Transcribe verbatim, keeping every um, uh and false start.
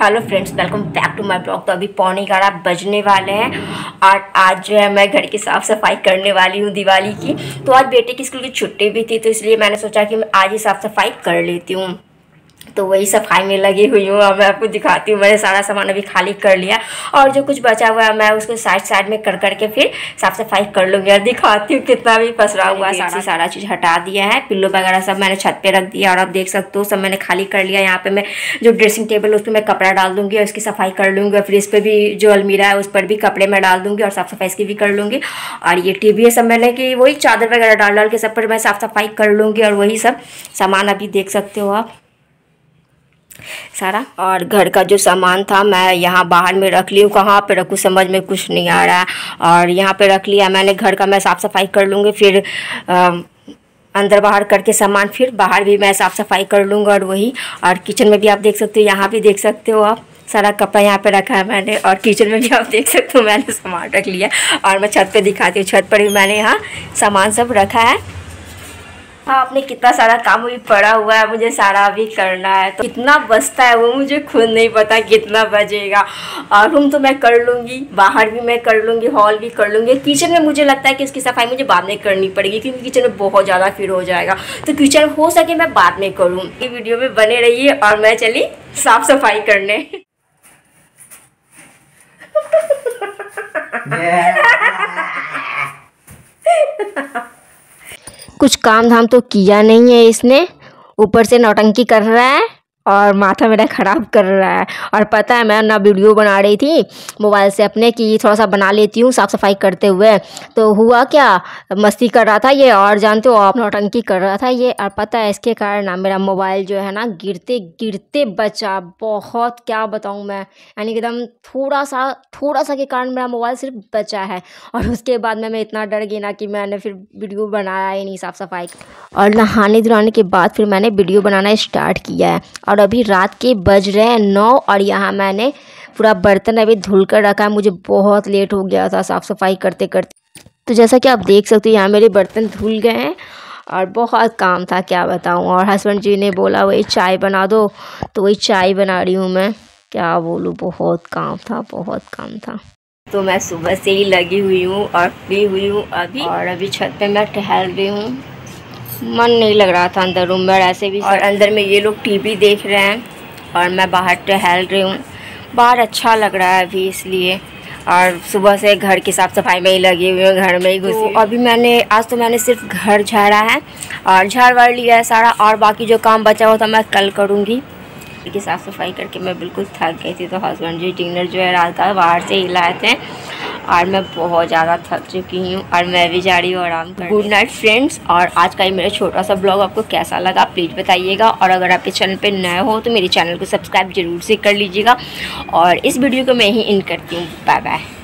Hello friends, welcome back to my blog. तो अभी पौने ग्यारह बजने वाले हैं और आज जो है मैं घर की साफ़ सफाई करने वाली हूँ दिवाली की। तो आज बेटे की स्कूल की छुट्टी भी थी, तो इसलिए मैंने सोचा कि मैं आज ही साफ़ सफाई कर लेती हूँ। तो वही सफाई में लगी हुई हूँ और मैं आपको दिखाती हूँ। मैंने सारा सामान अभी खाली कर लिया और जो कुछ बचा हुआ है मैं उसको साइड साइड में कर करके फिर साफ़ सफाई कर लूँगी और दिखाती हूँ कितना भी पसरा हुआ है। सारा सारा चीज़ हटा दिया है, पिल्लो वगैरह सब मैंने छत पे रख दिया और आप देख सकते हो सब मैंने खाली कर लिया। यहाँ पे मैं जो ड्रेसिंग टेबल है उस पर मैं कपड़ा डाल दूँगी और उसकी सफाई कर लूँगी और फिर इस पर भी जो अलमीरा है उस पर भी कपड़े मैं डाल दूँगी और साफ़ सफाई इसकी भी कर लूँगी। और ये टी वी है सब मैंने कि वही चादर वगैरह डाल डाल के सब पर मैं साफ़ सफाई कर लूँगी और वही सब सामान अभी देख सकते हो आप सारा। और घर का जो सामान था मैं यहाँ बाहर में रख ली हूँ, कहाँ पे रखूँ समझ में कुछ नहीं आ रहा है। और यहाँ पे रख लिया मैंने, घर का मैं साफ़ सफाई कर लूँगी फिर आ, अंदर बाहर करके सामान फिर बाहर भी मैं साफ़ सफाई कर लूँगा। और वही और किचन में भी आप देख सकते हो, यहाँ भी देख सकते हो आप सारा कपड़ा यहाँ पे रखा है मैंने। और किचन में भी आप देख सकते हो मैंने सामान रख लिया। और मैं छत पे दिखाती हूँ, छत पर भी मैंने यहाँ सामान सब रखा है। हाँ, आपने कितना सारा काम भी पड़ा हुआ है, मुझे सारा भी करना है। तो कितना बचता है वो मुझे खुद नहीं पता कितना बचेगा। और रूम तो मैं कर लूँगी, बाहर भी मैं कर लूँगी, हॉल भी कर लूँगी। किचन में मुझे लगता है कि इसकी सफाई मुझे बाद में करनी पड़ेगी क्योंकि किचन में बहुत ज़्यादा फिर हो जाएगा। तो किचन हो सके मैं बाद में करूँ। ये वीडियो में बने रहिए और मैं चली साफ़ सफाई करने। कुछ काम धाम तो किया नहीं है इसने, ऊपर से नौटंकी कर रहा है और माथा मेरा ख़राब कर रहा है। और पता है मैं ना वीडियो बना रही थी मोबाइल से अपने कि थोड़ा सा बना लेती हूँ साफ़ सफाई करते हुए, तो हुआ क्या मस्ती कर रहा था ये और जानते हो आप नौटंकी कर रहा था ये। और पता है इसके कारण ना मेरा मोबाइल जो है ना गिरते गिरते बचा, बहुत क्या बताऊँ मैं, यानी कि एकदम थोड़ा सा थोड़ा सा के कारण मेरा मोबाइल सिर्फ बचा है। और उसके बाद में मैं इतना डर गई ना कि मैंने फिर वीडियो बनाया ही नहीं साफ़ सफाई। और नहाने धुलाने के बाद फिर मैंने वीडियो बनाना स्टार्ट किया है। और अभी रात के बज रहे हैं नौ और यहाँ मैंने पूरा बर्तन अभी धुल कर रखा है। मुझे बहुत लेट हो गया था साफ़ सफाई करते करते। तो जैसा कि आप देख सकते हो यहाँ मेरे बर्तन धुल गए हैं और बहुत काम था क्या बताऊँ। और हस्बैंड जी ने बोला वही चाय बना दो, तो वही चाय बना रही हूँ मैं, क्या बोलूँ, बहुत काम था बहुत काम था। तो मैं सुबह से ही लगी हुई हूँ और फ्री हुई हूँ अभी। और अभी छत पे मैं टहल रही हूँ, मन नहीं लग रहा था अंदर रूम में ऐसे भी। और अंदर में ये लोग टीवी देख रहे हैं और मैं बाहर टहल रही हूँ, बाहर अच्छा लग रहा है अभी इसलिए। और सुबह से घर की साफ़ सफाई में ही लगी हुई हूँ, घर में ही घुसी। तो अभी मैंने आज तो मैंने सिर्फ घर झाड़ा है और झाड़ वाड़ लिया है सारा, और बाकी जो काम बचा हुआ था मैं कल करूँगी। की साफ़ सफाई करके मैं बिल्कुल थक गई थी। तो हस्बैंड जी डिनर जो है रात का बाहर से ही लाए थे और मैं बहुत ज़्यादा थक चुकी हूँ और मैं भी जा रही हूँ आराम कर। Good night friends. और आज का ये मेरा छोटा सा ब्लॉग आपको कैसा लगा प्लीज़ बताइएगा। और अगर आप इस चैनल पे नए हो तो मेरे चैनल को सब्सक्राइब जरूर से कर लीजिएगा। और इस वीडियो को मैं ही इन करती हूँ। Bye bye.